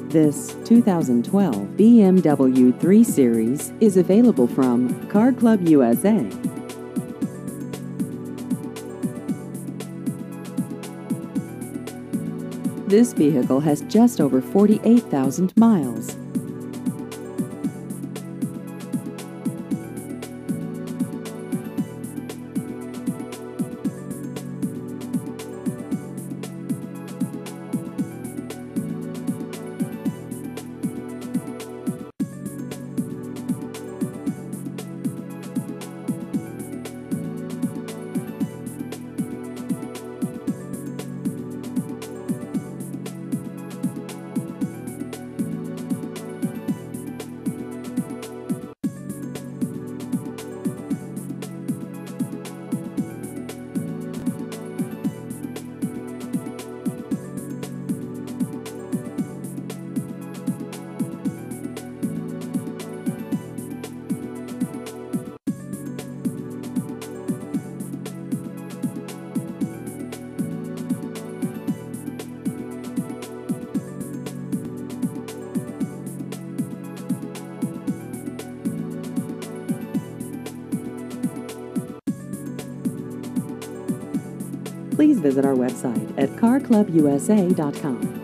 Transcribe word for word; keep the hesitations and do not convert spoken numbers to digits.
This two thousand twelve B M W three Series is available from Car Club U S A. This vehicle has just over forty-eight thousand miles. Please visit our website at car club u s a dot com.